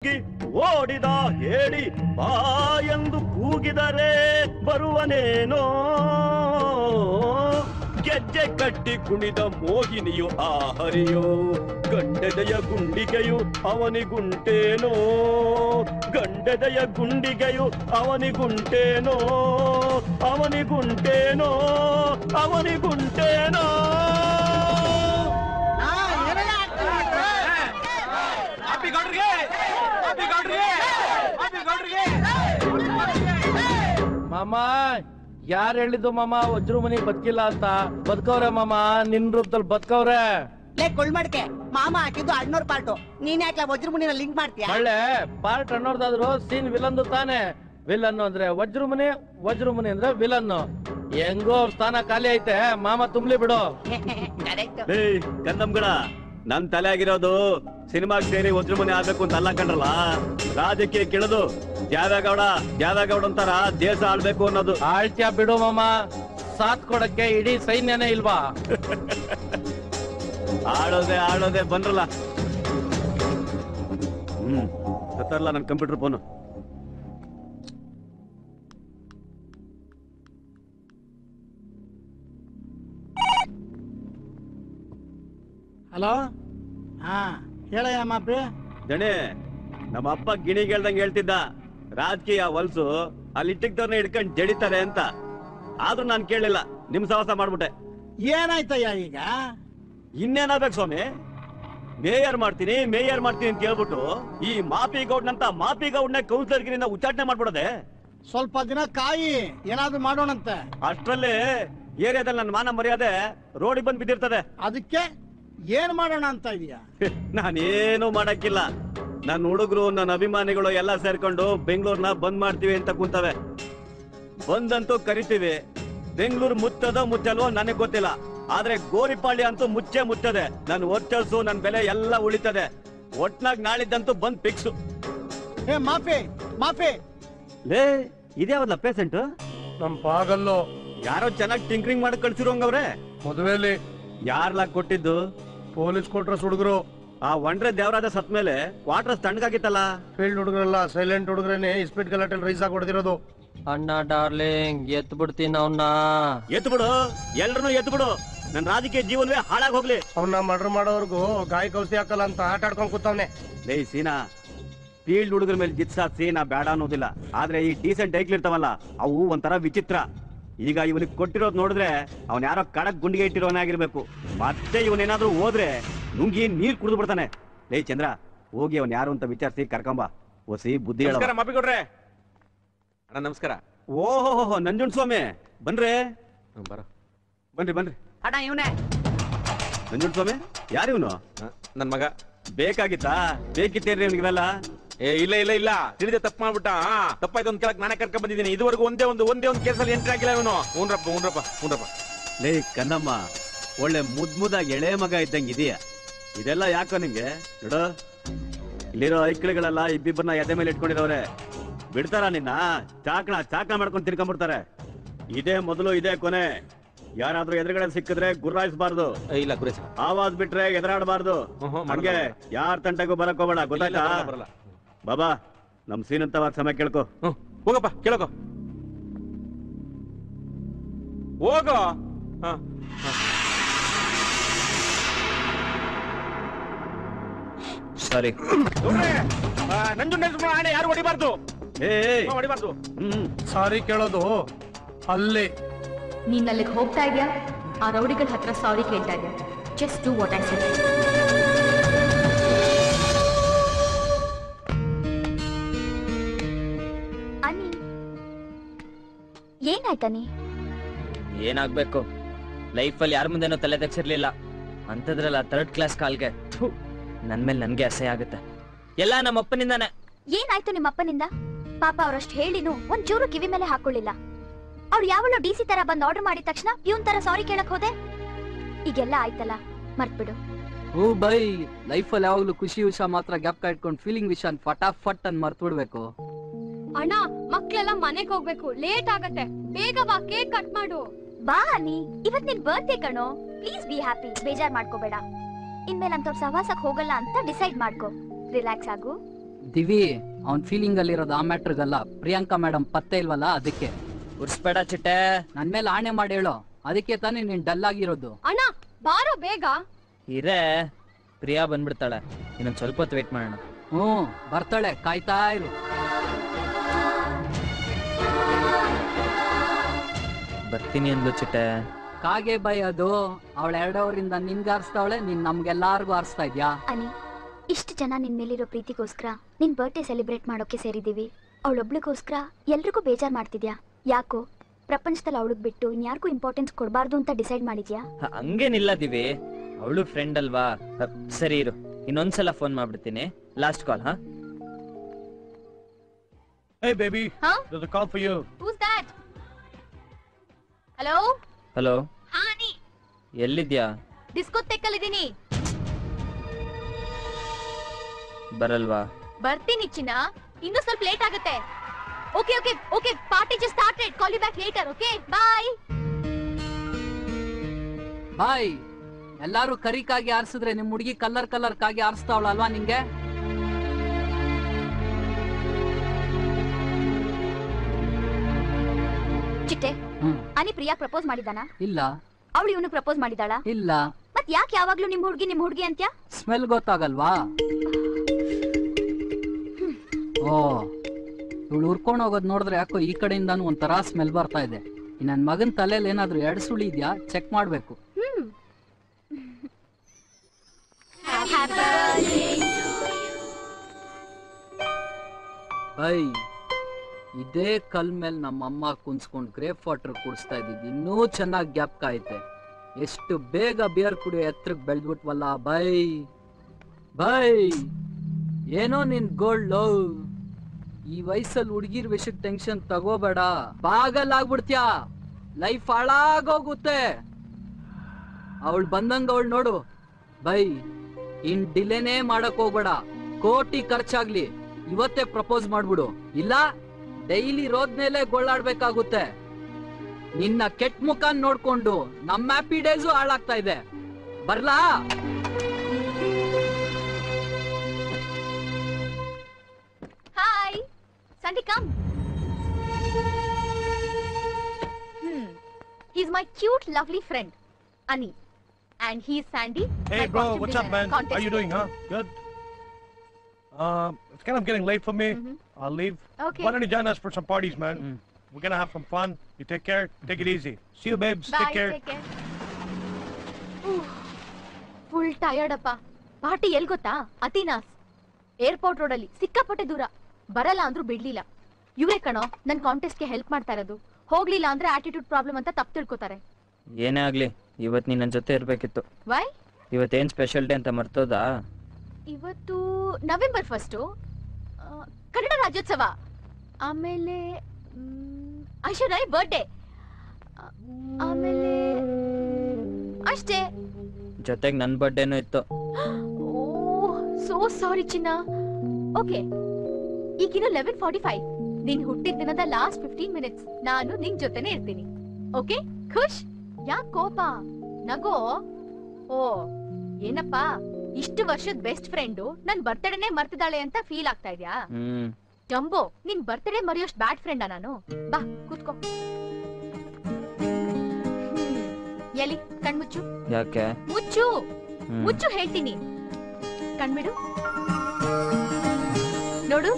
ಓಡಿದ ಹೇಳಿ ಬಾ ಎಂದು ಕೂಗಿದರೆ ಬರುವನೇನೋ ಗೆಜ್ಜೆ ಕಟ್ಟಿ ಕುಣಿದ ಮೋಹಿನಿಯು ಆ ಹರಿಯೋ ಗಂಡೆದೆಯ ಗುಂಡಿಗೆಯು ಅವನಿಗುಂಟೇನೋ ಗಂಡೆದೆಯ ಗುಂಡಿಗೆಯು ಅವನಿಗುಂಟೇನೋ ಅವನಿಗುಂಟೇನೋ ಅವನಿಗುಂಟೇನೋ ಮಾಮ ಯಾರು ಹೇಳಿದ್ದು ಮಾಮ ವಜ್ರು ಮನಿ ಬದುಕಿಲ್ಲ ಅಂತ ಬದುಕವ್ರೆ ಮಾಮ ನಿನ್ ರೂಪದಲ್ಲಿ ಬದುಕವ್ರೆ ಲೇ ಕೊಳ್ಮಡ್ಕೆ ಮಾಮ ಹಾಕಿದ್ದು ಅಣ್ಣೋರ್ ಪಾರ್ಟು ನೀನ್ ಯಾಕೆ ವಜ್ರ ಮುನಿನ ಲಿಂಕ್ ಮಾಡ್ತೀಯ ಒಳ್ಳೆ ಪಾರ್ಟ್ ಅನ್ನೋರ್ದಾದ್ರು ಸೀನ್ ವಿಲನ್ ತಾನೆ ವಿಲನ್ ಅಂದ್ರೆ ವಜ್ರು ಮುನಿ ಅಂದ್ರೆ ವಿಲನ್ ಹೆಂಗೋ ಅವ್ರ ಸ್ಥಾನ ಖಾಲಿ ಐತೆ ಮಾಮ ತುಂಬ್ಲಿ ಬಿಡು ಕನ್ನಂಗಡ ನನ್ ತಲೆ ಆಗಿರೋದು ಸಿನಿಮಾಗ್ ಸೇರಿ ವಜ್ರಮುನಿ ಆಗ್ಬೇಕು ಅಂತ ಅಲ್ಲ ಕಂಡ್ರಲ್ಲ ರಾಜಕೀಯ ಕೇಳೋದು ಜಾವೇಗೌಡ ಅಂತಾರ ದೇಶ ಆಳ್ಬೇಕು ಅನ್ನೋದು ಆಳ್ತ್ಯ ಬಿಡು ಮಾಮ ಸಾಥ್ ಕೊಡಕ್ಕೆ ಇಡೀ ಸೈನ್ಯನೇ ಇಲ್ವಾ ಆಡೋದೆ ಬಂದ್ರಲ್ಲ ಸತ್ತರ್ಲ ನನ್ ಕಂಪ್ಯೂಟರ್ ಫೋನು ಹಲೋ ಹಾ ಹೇಳಯ್ಯ ಮಾಪಿ ದಣೆ ನಮ್ಮ ಅಪ್ಪ ಗಿಣಿಗೆ ಹೇಳ್ದಂಗೆ ಹೇಳ್ತಿದ್ದ ರಾಜಕೀಯ ಹೊಲ್ಸು ಅಲ್ಲಿ ಇಟ್ಟಿದ್ದವ್ರನ್ನ ಹಿಡ್ಕೊಂಡು ಜಡಿತಾರೆ ಅಂತ ಆದ್ರೂ ನಾನು ಕೇಳಲಿಲ್ಲ ನಿಮ್ ಸಹವಾಸ ಮಾಡ್ಬಿಟ್ಟೆ ಏನಾಯ್ತಯ್ಯ ಈಗ ಇನ್ನೇನಾಗ್ಬೇಕು ಸ್ವಾಮಿ ಮೇಯರ್ ಮಾಡ್ತೀನಿ ಅಂತ ಹೇಳ್ಬಿಟ್ಟು ಈ ಮಾಪಿಗೌಡ್ನಂತ ಮಾಪಿಗೌಡ್ನ ಕೌನ್ಸಿಲರ್ ಗಿರಿಯಿಂದ ಉಚ್ಚಾಟನೆ ಮಾಡ್ಬಿಡೋದೆ ಸ್ವಲ್ಪ ದಿನ ಕಾಯಿ ಏನಾದ್ರು ಮಾಡೋಣಂತೆ ಅಷ್ಟ್ರಲ್ಲಿ ಏರಿಯಾದಲ್ಲಿ ನನ್ನ ಮಾನ ಮರ್ಯಾದೆ ರೋಡಿಗೆ ಬಂದ್ ಬಿದ್ದಿರ್ತದೆ ಅದಕ್ಕೆ ಏನ್ ಮಾಡೋಣ ಅಂತ ಇದೀಯಾ ನಾನೇನು ಮಾಡಕ್ಕಿಲ್ಲ ನನ್ನ ಹುಡುಗರು ನನ್ನ ಅಭಿಮಾನಿಗಳು ಎಲ್ಲ ಸೇರ್ಕೊಂಡು ಬೆಂಗಳೂರ್ನ ಬಂದ್ ಮಾಡ್ತೀವಿ ಅಂತ ಕೂತವೆ ಬಂದಂತೂ ಕರಿತೀವಿ ಬೆಂಗಳೂರು ಮುಚ್ಚಲ್ವೋ ನನಗ್ ಗೊತ್ತಿಲ್ಲ ಆದ್ರೆ ಗೋರಿಪಾಳ್ಯ ಅಂತೂ ಮುಚ್ಚದೆ ನನ್ನ ವರ್ಚಸ್ಸು ನನ್ನ ಬೆಲೆ ಎಲ್ಲ ಉಳಿತದೆ ಒಟ್ನಾಗ್ ನಾಳಿದ್ದಂತೂ ಬಂದ್ ಫಿಕ್ಸು ಏ ಮಾಫಿ ಲೇ ಇದ್ಯಾವಲ್ಲ ಪೇಸೆಂಟ್ ನಮ್ ಪಾಗಲ್ಲು ಯಾರೋ ಚೆನ್ನಾಗಿ ಟಿಂಕ್ರಿಂಗ್ ಮಾಡಿ ಕಳ್ಸಿರೋಂಗವ್ರೆ ಮದುವೆಲಿ ಯಾರ್ಲಾ ಕೊಟ್ಟಿದ್ದು ಪೊಲೀಸ್ ಕೊಟ್ರ ಹುಡುಗರು ಆ ಒಂಡ್ರೆ ದೇವರಾಜ ಸತ್ ಮೇಲೆ ಕ್ವಾರ್ಟರ್ಸ್ ತಣ್ಣಗಾಗಿತ್ತಲ್ಲ ಫೀಲ್ಡ್ ಹುಡುಗರಲ್ಲ ಸೈಲೆಂಟ್ ಹುಡುಗರೇನೆ ಇಸ್ಪೀಟ್ ಗಲಾಟೆಲ್ ರೈಸ್ ಆಗಿ ಹೊಡೆದಿರೋದು ಅಣ್ಣ ಡಾರ್ಲಿಂಗ್ ಎತ್ ಬಿಡ್ತೀನಿ ಅವನ್ನ ಎತ್ ಬಿಡು ಎಲ್ರನ್ನೂ ಎತ್ ಬಿಡು ನನ್ನ ರಾಜಕೀಯ ಜೀವನವೇ ಹಾಳಾಗಿ ಹೋಗ್ಲಿ ಅವನ್ನ ಮರ್ಡರ್ ಮಾಡೋರ್ಗು ಗಾಯ ಕೌಸಿ ಹಾಕಲ್ಲ ಅಂತ ಆಟ ಆಡ್ಕೊಂಡ್ ಕೂತವ್ನೆ ಲೇ ಸೀನಾ ಫೀಲ್ಡ್ ಹುಡುಗರ ಮೇಲೆ ಜಿತ್ಸಾಸಿ ನಾ ಬೇಡ ಅನ್ನೋದಿಲ್ಲ ಆದ್ರೆ ಈ ಡೀಸೆಂಟ್ ಐಕ್ಲಿರ್ತಾವಲ್ಲ ಅವು ಒಂಥರ ವಿಚಿತ್ರ ಈಗ ಇವನಿಗೆ ಕೊಟ್ಟಿರೋದು ನೋಡಿದ್ರೆ ಅವನ್ ಯಾರೋ ಕಡಕ್ ಗುಂಡಿಗೆ ಇಟ್ಟಿರೋನೇ ಆಗಿರ್ಬೇಕು ಮತ್ತೆ ಇವನೇನಾದ್ರೂ ಹೋದ್ರೆ ನುಂಗಿ ನೀರ್ ಕುಡಿದು ಬಿಡ್ತಾನೆ ಲೇ ಚಂದ್ರ ಹೋಗಿ ಅವನ್ ಯಾರು ಅಂತ ವಿಚಾರಿಸಿ ಕರ್ಕೊಂಬ ಹೊಸಿ ಬುದ್ಧಿ ಹೇಳ ಮಾಪಿಕೊಡ್ರೆ ಅಣ್ಣ ನಮಸ್ಕಾರ ಓಹೋ ನಂಜುಂಡ್ ಸ್ವಾಮಿ ಬನ್ರಿ ಬನ್ರಿ ಅಣ್ಣ ಇವನೇ ನಂಜುಂಡ್ ಸ್ವಾಮಿ ಯಾರಿವನು ನನ್ ಮಗ ಬೇಕಾಗಿತ್ತಾ ಬೇಕಿತ್ತೇನ್ರಿ ಇವನಿಗೆಲ್ಲ ಇಲ್ಲ ತಿಳಿದೆ ತಪ್ಪು ಮಾಡ್ಬಿಟ್ಟ ತಪ್ಪಾಯ್ತು ಒಂದ್ ಕೇಳಕ್ ನಾನೇ ಕರ್ಕೊಂಡ್ ಬಂದಿದ್ದೀನಿ ಇದುವರೆಗೂ ಒಂದೇ ಒಂದು ಕೇಸಲ್ಲಿ ಎಂಟ್ರಿ ಆಗಿಲ್ಲ ಇವನು ಹೂನ್ರಪ್ಪ ಲೇ ಕನ್ನಮ್ಮ ಒಳ್ಳೆ ಮುದ್ದಾಗಿ ಎಳೆ ಮಗ ಇದ್ದಂಗೆ ಇದೆಯಾ ಇದೆಲ್ಲ ಯಾಕೋ ನಿಂಗೆ ನೋಡು ಇಲ್ಲಿರೋ ಐಕ್ಳಿಗಳೆಲ್ಲ ಇಬ್ಬಿಬ್ಬರನ್ನ ಎದೆ ಮೇಲೆ ಇಟ್ಕೊಂಡಿರೋರೆ ಬಿಡ್ತಾರ ನಿನ್ನ ಚಾಕಣ ಮಾಡ್ಕೊಂಡು ತಿನ್ಕೊಂಡ್ಬಿಡ್ತಾರೆ ಇದೇ ಮೊದಲು ಇದೇ ಕೊನೆ ಯಾರಾದ್ರೂ ಎದುರುಗಡೆ ಸಿಕ್ಕಿದ್ರೆ ಗುರ್ರಾಯಿಸಬಾರ್ದು ಇಲ್ಲ ಗುರೇಶ ಆವಾಜ್ ಬಿಟ್ರೆ ಎದುರಾಡಬಾರ್ದು ಹಂಗೆ ಯಾರ ತಂಟಗೂ ಬರಕ್ ಹೋಗ್ಬೇಡ ಗೊತ್ತಾಯ್ತಾ ಬಾಬಾ ನಮ್ ಸೀನಂತವಾದ ಸಮಯ ಕೇಳ್ಕೊ ಹೋಗಪ್ಪ ಕೇಳಕೋ ಹೋಗೋ ಸರಿ ನಂಜುಂಡ ಯಾರು ಹೊಡಿಬಾರ್ದು ಸಾರಿ ಕೇಳೋದು ಅಲ್ಲಿ ನೀನ್ ಅಲ್ಲಿಗೆ ಹೋಗ್ತಾ ಇದ್ಯಾ ಆ ರೌಡಿಗಳ ಹತ್ರ ಸಾರಿ ಕೇಳ್ತಾ ಇದ್ಯಾ just do what I said Anni ಏನಾಯ್ತನಿ ಏನಾಗ್ಬೇಕು ಲೈಫಲ್ಲಿ ಯಾರ ಮುಂದೆನೋ ತಲೆ ತೆಗ್ಸಿರ್ಲಿಲ್ಲ ಅಂತದ್ರಲ್ಲ ಥರ್ಡ್ ಕ್ಲಾಸ್ ಕಾಲ್ಗೆ ನನ್ ಮೇಲೆ ನನ್ಗೆ ಅಸಹ್ಯ ಆಗುತ್ತೆ ಎಲ್ಲ ನಮ್ಮ ಅಪ್ಪನಿಂದಾನೆ ಏನಾಯ್ತು ನಿಮ್ಮ ಅಪ್ಪನಿಂದ ಪಾಪ ಅವ್ರಷ್ಟು ಹೇಳಿನು ಒಂಚೂರು ಕಿವಿ ಮೇಲೆ ಹಾಕೊಳ್ಳಿಲ್ಲ ಅವ್ರು ಯಾವಳು ಡಿಸಿ ತರ ಬಂದ್ ಆರ್ಡರ್ ಮಾಡಿದ ತಕ್ಷಣ ಪ್ಯೂನ್ ತರ ಸಾರಿ ಕೇಳಕ್ ಹೋದೆ ಈಗೆಲ್ಲ ಆಯ್ತಲ್ಲ ಮರ್ತ್ಬಿಡು ಓ ಬೈ ಲೈಫಲ್ಲಿ ಯಾವಾಗ್ಲೂ ಖುಷಿ ವಿಷಯ ಮಾತ್ರ ಗ್ಯಾಪ್ ಇಟ್ಕೊಂಡು ಫೀಲಿಂಗ್ ವಿಷಯ ಫಟಾಫಟ್ ಅನ್ ಮರ್ತ್ ಬಿಡ್ಬೇಕು ಅಣ್ಣ ಮಕ್ಳೆಲ್ಲ ಮನೆಗ್ ಹೋಗ್ಬೇಕು ಲೇಟ್ ಆಗತ್ತೆ ಬೇಗ ಬಾ ಕೇಕ್ ಕಟ್ ಮಾಡು ಬಾ ಅನ್ನಿ ಇವತ್ ನಿನ್ ಬರ್ತ್ಡೇ ಕಣೋ ಪ್ಲೀಸ್ ಬಿ ಹ್ಯಾಪಿ ಬೇಜಾರ್ ಮಾಡ್ಕೋಬೇಡ ಇನ್ಮೇಲೆ ಅಂತವ್ರ ಸಹವಾಸಕ್ ಹೋಗಲ್ಲ ಅಂತ ಡಿಸೈಡ್ ಮಾಡ್ಕೋ ರಿಲ್ಯಾಕ್ಸ್ ಆಗು ದಿವಿ ಅವ್ನ್ ಫೀಲಿಂಗ್ ಅಲ್ಲಿರೋದು ಆ ಮ್ಯಾಟ್ರಿಗಲ್ಲ, ಪ್ರಿಯಾಂಕಾ ಮೇಡಮ್ ಪತ್ತೆ ಇಲ್ವಲ್ಲ ಅದಕ್ಕೆ. ಉರ್ಸ್ಬೇಡ ಚಿಟ್ಟೆ. ನನ್ ಮೇಲೆ ಆಣೆ ಮಾಡಿ ಹೇಳೋ, ಅದಕ್ಕೆ ತಾನೇ ನೀನ್ ಡಲ್ ಆಗಿರೋದು. ಅಣ್ಣ ಬಾರೋ ಬೇಗ. ಇರೇ, ಪ್ರಿಯಾ ಬಂದ್ಬಿಡ್ತಾಳೆ, ಇನ್ನೊಂದ್ ಸ್ವಲ್ಪ ಹೊತ್ತು ವೇಟ್ ಮಾಡೋಣ. ಬರ್ತಾಳೆ, ಕಾಯ್ತಾ ಇರು. ಬರ್ತೀನಿ ಅಂದ್ಲು ಚಿಟ್ಟೆ. ಕಾಗೆ ಬೈ ಅದು, ಅವಳ 2 ಅವರಿಂದ ನಿನ್ಗೆ ಆರಿಸ್ತಾವಳೆ, ನೀನ್ ನಮ್ಗೆಲ್ಲಾರ್ಗು ಆರಿಸ್ತಾ ಇದ್ಯಾ? ಅನಿ, ಇಷ್ಟು ಜನ ನಿನ್ ಮೇಲಿರೋ ಪ್ರೀತಿಗೋಸ್ಕರ ನಿನ್ ಬರ್ಡೇ ಸೆಲೆಬ್ರೇಟ್ ಮಾಡೋಕೆ ಸೇರಿದೀವಿ. ಅವಳೊಬ್ಳಿಗೋಸ್ಕರ ಎಲ್ರಿಗೂ ಬೇಜಾರ್ ಮಾಡ್ತಿದ್ಯಾ? ಯಾಕೋ ಪ್ರಪಂಚದಲ್ಲಿ ಅವಳಿಗೆ ಬಿಟ್ಟು ಇನ್ಯಾರಿಗೂ ಇಂಪಾರ್ಟೆನ್ಸ್ ಕೊಡಬಾರ್ದು ಅಂತ ಡಿಸೈಡ್ ಮಾಡಿದ್ಯಾ? ಹಂಗೇನಿಲ್ಲ ದಿವಿ, ಅವಳು ಫ್ರೆಂಡ್ ಅಲ್ವಾ. ಸರಿ ಇರು, ಇನ್ನೊಂದ್ಸಲ ಫೋನ್ ಮಾಡ್ಬಿಡ್ತೀನಿ. Last call. ಹಾ. Hey baby, there's a call for you. Who's that? Hello. Hello. ಹಾ ಅನಿ. ಎಲ್ಲಿದ್ಯಾ? ಡಿಸ್ಕೋಥೆಕಲ್ಲಿದ್ದೀನಿ. ಬರಲ್ವಾ? ಬರ್ತೀನಿ ಚಿನ್ನ, ಇನ್ನೂ ಸ್ವಲ್ಪ ಲೇಟ್ ಆಗುತ್ತೆ. Okay okay okay, party just started, call you back later. Okay bye. Bye. ಎಲ್ಲಾರು ಕರಿಕಾಗಿ ಆರಿಸಿದ್ರೆ ನಿಮ್ ಹುಡುಗಿ ಕಲರ್ ಕಾಗಿ ಆರಿಸ್ತಾವಳಲ್ವಾ ನಿಂಗೆ? ಚಿಟ್ಟೆ, ಅನಿ ಪ್ರಿಯಾ ಪ್ರಪೋಸ್ ಮಾಡಿದಾನ? ಇಲ್ಲ. ಅವಳು ಇವನು ಪ್ರಪೋಸ್ ಮಾಡಿದಾಳ? ಇಲ್ಲ. ಮತ್ ಯಾಕೆ ಯಾವಾಗ್ಲೂ ನಿಮ್ ಹುಡುಗಿ ಅಂತ್ಯ? ಸ್ಮೆಲ್ ಗೊತ್ತಾಗಲ್ವಾ? ಓ, ಇವಳು ಉರ್ಕೊಂಡು ಹೋಗೋದ್ ನೋಡಿದ್ರೆ ಯಾಕೋ ಈ ಕಡೆಯಿಂದಾನು ಒಂಥರ ಸ್ಮೆಲ್ ಬರ್ತಾ ಇದೆ. ನನ್ ಮಗನ್ ತಲೆಯಲ್ಲಿ ಏನಾದ್ರೂ 2 ಸುಳಿ ಇದ್ಯಾ? ಚೆಕ್ ಮಾಡ್ಬೇಕು. ಬೈ, ಇದೇ ಕಲ್ ಮೇಲೆ ನಮ್ಮಮ್ಮ ಕುನ್ಸ್ಕೊಂಡ್ ಗ್ರೇಪ್ ವಾಟರ್ ಕುಡಿಸ್ತಾ ಇದ್ದಿದ್ದು ಇನ್ನೂ ಚೆನ್ನಾಗಿ ಗ್ಯಾಪ್ಕ ಐತೆ. ಎಷ್ಟು ಬೇಗ ಬಿಯರ್ ಕುಡಿಯೋ ಎತ್ತರಕ್ಕೆ ಬೆಳೆದ್ಬಿಟ್ವಲ್ಲ ಬೈ. ಬೈ, ಏನೋ ನಿನ್ ಗೋಲ್ಡ್ ಲವ್. ಈ ವಯಸ್ಸಲ್ಲಿ ಹುಡುಗಿರ್ ವಿಷಯಕ್ಕೆ ಟೆನ್ಷನ್ ತಗೋಬೇಡ, ಪಾಗಲ್ ಆಗ್ಬಿಡ್ತ್ಯಾ, ಲೈಫ್ ಹಾಳಾಗೋಗುತ್ತೆ. ಅವಳು ಬಂದಂಗ ಅವಳು ನೋಡು ಬೈ. ಇನ್ ಡಿಲೇನೇ ಮಾಡಕ್ ಹೋಗ್ಬೇಡ, ಕೋಟಿ ಖರ್ಚಾಗ್ಲಿ ಇವತ್ತೇ ಪ್ರಪೋಸ್ ಮಾಡ್ಬಿಡು, ಇಲ್ಲ ಡೈಲಿ ರೋದ್ ಮೇಲೆ ಗೋಳಾಡ್ಬೇಕಾಗುತ್ತೆ. ನಿನ್ನ ಕೆಟ್ಟ ಮುಖ ನೋಡ್ಕೊಂಡು ನಮ್ಮ ಹ್ಯಾಪಿ ಡೇಸು ಹಾಳಾಗ್ತಾ ಇದೆ. ಬರ್ಲಾ? Hi Sandy, come. He's my cute lovely friend Ani, and he's Sandy. Hey bro, what's up man? How you doing, huh? Good. It's kind of getting late for me. I'll leave. Okay. Why don't you join us for some parties, man? We're gonna have some fun. You take care. Take it easy. See you, babes. Bye, Take care. take care. Full tired ಅಪ್ಪ. Party ಎಲ್ ಗೊತ್ತಾ? ಅತಿನಾಸ್ airport road ಅಲ್ಲಿ, ಸಿಕ್ಕಾಪಟ್ಟೆ ದೂರ. ಬರಲ್ಲ ಅಂದ್ರೂ ಬಿಡ್ಲಿಲ್ಲ. ಇವರೇ ಕಣೋ ನನ್ ಕಾಂಟೆಸ್ಟ್ ಗೆ ಹೆಲ್ಪ್ ಮಾಡ್ತಾ ಇರೋದು. ಹೋಗ್ಲಿಲ್ಲ ಅಂದ್ರೆ ಆಟಿಟ್ಯೂಡ್ ಪ್ರಾಬ್ಲಮ್ ಅಂತ ತಪ್ಪು ತಿಳ್ಕೊತಾರೆ. ಏನೇ ಆಗ್ಲಿ, ಇವತ್ ನೀನ್ ನನ್ ಜೊತೆ ಇರ್ಬೇಕಿತ್ತು. ವೈ? ಇವತ್ತೇನ್ ಸ್ಪೆಷಲ್ ಡೇ ಅಂತ ಮರ್ತೋದಾ? ಇವತ್ತು ನವೆಂಬರ್ 1 ಕನ್ನಡ ರಾಜ್ಯೋತ್ಸವ. ಆಮೇಲೆ ಐಶ್ವರ್ಯ ಬರ್ಡೇ. ಆಮೇಲೆ ಅಷ್ಟೇ. ಜೊತೆಗ್ ನನ್ ಬರ್ಡೇನೂ ಇತ್ತು. ಸೋ ಸಾರಿ ಚಿನ್ನ. ಓಕೆ, ಈಗಿನ 11:45. ನೀನ್ ಹುಟ್ಟಿದ ದಿನದ ಲಾಸ್ಟ್ 15 ಮಿನಿಟ್ಸ್ ನಾನು ನಿನ್ ಜೊತೆನೆ ಇರ್ತೀನಿ. ಓಕೆ? ಖುಷ್? ಯಾಕ್ ಕೋಪ? ನಗೋ. ಓ ಏನಪ್ಪಾ, ಇಷ್ಟು ವರ್ಷದ ಬೆಸ್ಟ್ ಫ್ರೆಂಡು ನನ್ ಬರ್ತಡೇನೆ ಮರ್ತಿದ್ದಾಳೆ ಅಂತ ಫೀಲ್ ಆಗ್ತಾ ಇದ್ಯಾ? ಜಂಬೋ, ನಿನ್ ಬರ್ತಡೇ ಮರೆಯೋಷ್ಟು ಬ್ಯಾಡ್ ಫ್ರೆಂಡಾ ನಾನು? ಬಾ ಕೂತ್ಕೋ. ಎಲ್ಲಿ ಕಣ್ಮುಚ್ಚು. ಯಾಕೆ? ಮುಚ್ಚು ಮುಚ್ಚು ಹೇಳ್ತೀನಿ. ಕಣ್ಬಿಡು, ನೋಡು.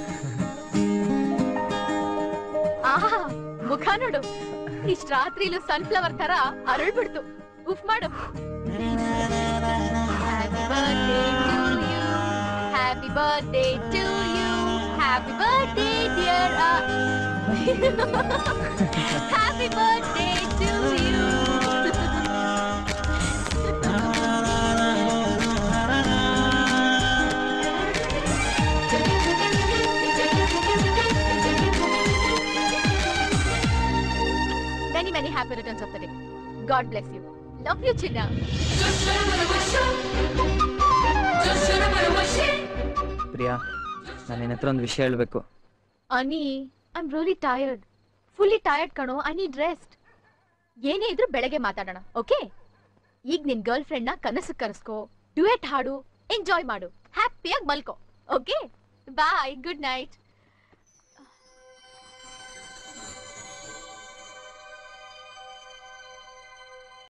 ಆಹಾ, ಮುಖ ನೋಡು, ಇಷ್ಟ ರಾತ್ರಿಲು ಸನ್ಫ್ಲವರ್ ತರ ಅರಳ್ಬಿಡ್ತು. ಉಫ್ ಮಾಡು. Happy birthday to you, happy birthday dear. Happy birthday to you. Many happy returns of the day. God bless you. Love you, Chinna. Priya, ನಾನು ನಿನ್ನ ಹತ್ರ ಒಂದು ವಿಷಯ ಹೇಳ್ಬೇಕು. Ani, I'm really tired. Fully tired ಕಣೋ. I need rest. ಏನೇ ಇದ್ರು ಬೆಳಗ್ಗೆ ಮಾತಾಡೋಣ, ಓಕೆ? ಈಗ ನಿನ್ ಗರ್ಲ್ ಫ್ರೆಂಡ್ ನ ಕನಸು ಕರೆಸ್ಕೋ, ಡ್ಯುಯೆಟ್ ಹಾಡು, ಎಂಜಾಯ್ ಮಾಡು, ಹ್ಯಾಪಿಯಾಗಿ ಮಲ್ಕೋ, ಓಕೆ? ಬಾಯ್, ಗುಡ್ ನೈಟ್.